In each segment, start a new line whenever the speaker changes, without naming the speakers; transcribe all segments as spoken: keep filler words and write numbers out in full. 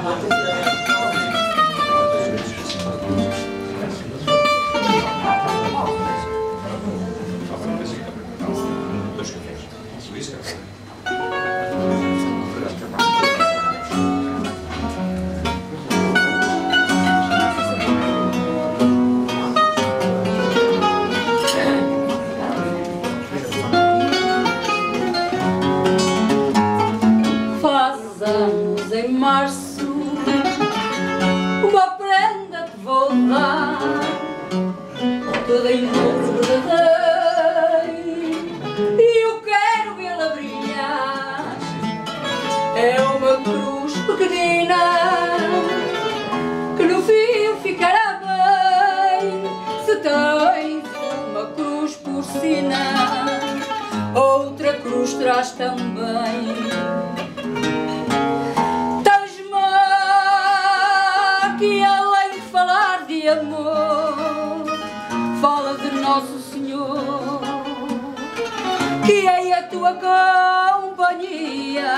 Anos em março, uma prenda te vou dar, toda em ouro verdadeiro, e eu quero vê-la brilhar. É uma cruz pequenina, que no fio ficará bem. Se tens uma cruz porcina, outra cruz traz também. Que além de falar de amor, fala de Nosso Senhor, que é a tua companhia.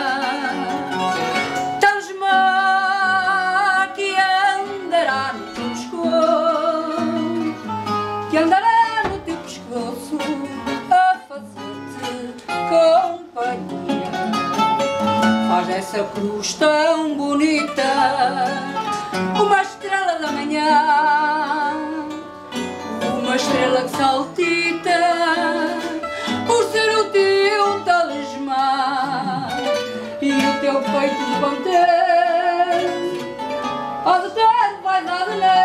Talismã que andará no teu pescoço, que andará no teu pescoço a fazer-te companhia. Faz essa cruz tão bonita uma estrela da manhã, uma estrela que saltita por ser o teu talismã, e o teu peito de contente, ó de tarde vai dar de